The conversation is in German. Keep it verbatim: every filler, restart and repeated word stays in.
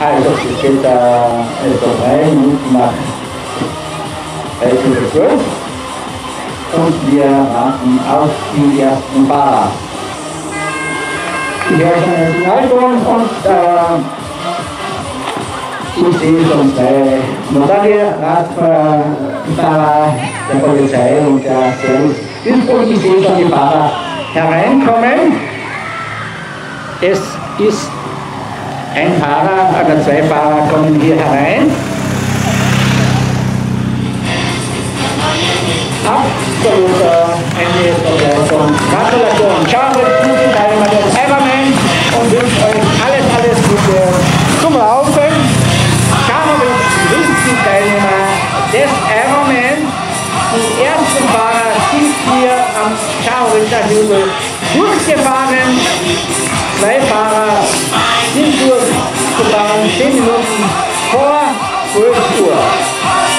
Also es geht äh, etwa drei Minuten nach dreiviertel zwölf und wir warten auf die ersten Fahrer. Ich höre schon einen Signalton und äh, ich sehe schon zwei Motorradfahrer der Polizei und der Service. Und ich sehe schon die Fahrer hereinkommen. Es ist ein Fahrer oder zwei Fahrer kommen hier herein. Absolut eine Begleitung. Gratulation. Ciao, guten Teilnehmer des IRONMAN und wünsche euch alles, alles Gute zum Laufen. Kärnten grüßt die Teilnehmer des IRONMAN. Die ersten Fahrer sind hier am Tschachoritscher durchgefahren. Zwei Fahrer sind durchgefahren, zehn Minuten vor zwölf Uhr.